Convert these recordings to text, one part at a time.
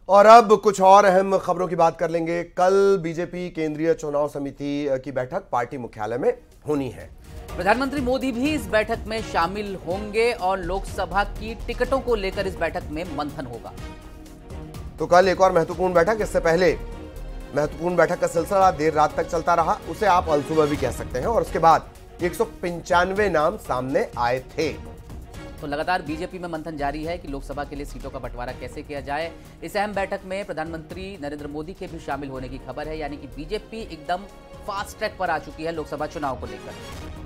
और अब कुछ और अहम खबरों की बात कर लेंगे। कल बीजेपी केंद्रीय चुनाव समिति की बैठक पार्टी मुख्यालय में होनी है। प्रधानमंत्री मोदी भी इस बैठक में शामिल होंगे और लोकसभा की टिकटों को लेकर इस बैठक में मंथन होगा। तो कल एक और महत्वपूर्ण बैठक, इससे पहले महत्वपूर्ण बैठक का सिलसिला देर रात तक चलता रहा, उसे आप अलसुबह भी कह सकते हैं। और उसके बाद 195 नाम सामने आए थे। तो लगातार बीजेपी में मंथन जारी है कि लोकसभा के लिए सीटों का बंटवारा कैसे किया जाए। इस अहम बैठक में प्रधानमंत्री नरेंद्र मोदी के भी शामिल होने की खबर है, यानी कि बीजेपी एकदम फास्ट ट्रैक पर आ चुकी है लोकसभा चुनाव को लेकर।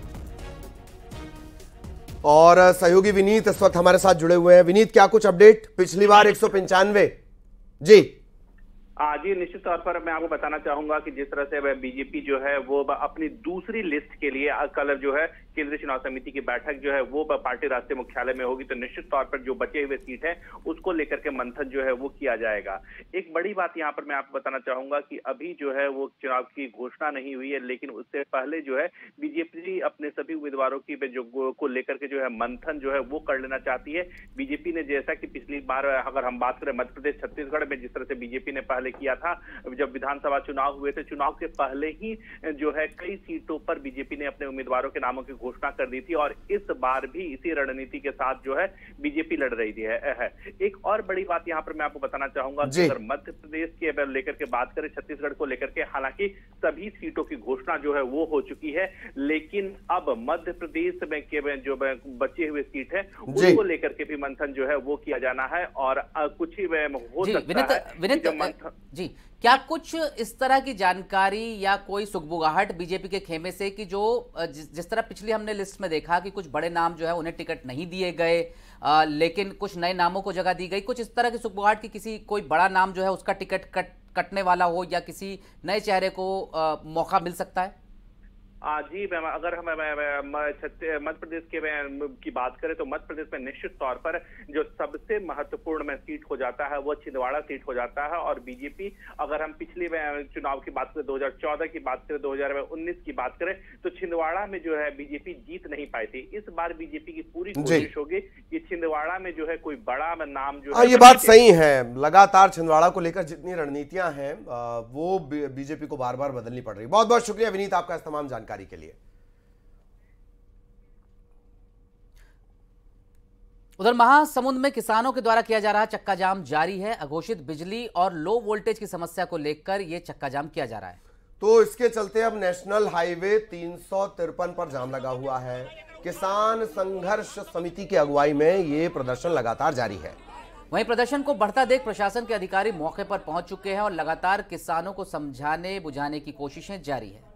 और सहयोगी विनीत इस वक्त हमारे साथ जुड़े हुए हैं। विनीत, क्या कुछ अपडेट? पिछली बार 195 जी जी, निश्चित तौर पर मैं आपको बताना चाहूंगा कि जिस तरह से बीजेपी जो है वो अपनी दूसरी लिस्ट के लिए कल जो है केंद्रीय चुनाव समिति की बैठक जो है वो पार्टी राष्ट्रीय मुख्यालय में होगी। तो निश्चित तौर पर जो बचे हुए सीट है उसको लेकर के मंथन जो है वो किया जाएगा। एक बड़ी बात यहाँ पर मैं आपको बताना चाहूंगा कि अभी जो है वो चुनाव की घोषणा नहीं हुई है, लेकिन उससे पहले जो है बीजेपी अपने सभी उम्मीदवारों की जो को लेकर के जो है मंथन जो है वो कर लेना चाहती है। बीजेपी ने, जैसा कि पिछली बार अगर हम बात करें मध्य प्रदेश छत्तीसगढ़ में जिस तरह से बीजेपी ने पहले किया था, जब विधानसभा चुनाव हुए थे, चुनाव के पहले ही जो है कई सीटों पर बीजेपी ने अपने उम्मीदवारों के नामों की घोषणा कर दी थी और इस बार भी इसी रणनीति के साथ जो है बीजेपी लड़ रही है। एक और बड़ी बात यहां पर मैं आपको बताना चाहूंगा कि अगर मध्य प्रदेश के लेकर के बात करें, छत्तीसगढ़ को लेकर के हालांकि सभी सीटों की घोषणा जो है वो हो चुकी है, लेकिन अब मध्य प्रदेश में जो बचे हुए सीट है उनको लेकर के भी मंथन जो है वो किया जाना है। और कुछ ही हो सकता है जी, क्या कुछ इस तरह की जानकारी या कोई सुगबुगाहट बीजेपी के खेमे से कि जो जिस तरह पिछली हमने लिस्ट में देखा कि कुछ बड़े नाम जो है उन्हें टिकट नहीं दिए गए, लेकिन कुछ नए नामों को जगह दी गई, कुछ इस तरह की सुगबुगाहट की कोई बड़ा नाम जो है उसका टिकट कटने वाला हो या किसी नए चेहरे को मौका मिल सकता है? जी, अगर हम मध्य प्रदेश की बात करें तो मध्य प्रदेश में निश्चित तौर पर जो सबसे महत्वपूर्ण में सीट हो जाता है वो छिंदवाड़ा सीट हो जाता है। और बीजेपी, अगर हम पिछले चुनाव की बात करें, 2014 की बात करें, 2019 की बात करें, तो छिंदवाड़ा में जो है बीजेपी जीत नहीं पाई थी। इस बार बीजेपी की पूरी कोशिश होगी कि छिंदवाड़ा में जो है कोई बड़ा नाम जो है। ये बात सही है, लगातार छिंदवाड़ा को लेकर जितनी रणनीतियां हैं वो बीजेपी को बार बार बदलनी पड़ रही है। बहुत बहुत शुक्रिया विनीत आपका इस तमाम जानकारी के लिए। उधर महासमुंद में किसानों के द्वारा किया जा रहा चक्का जाम जारी है। अघोषित बिजली और लो वोल्टेज की समस्या को लेकर यह चक्का जाम किया जा रहा है। तो इसके चलते अब नेशनल हाईवे 353 पर जाम लगा हुआ है। किसान संघर्ष समिति की अगुवाई में यह प्रदर्शन लगातार जारी है। वहीं प्रदर्शन को बढ़ता देख प्रशासन के अधिकारी मौके पर पहुंच चुके हैं और लगातार किसानों को समझाने बुझाने की कोशिशें जारी है।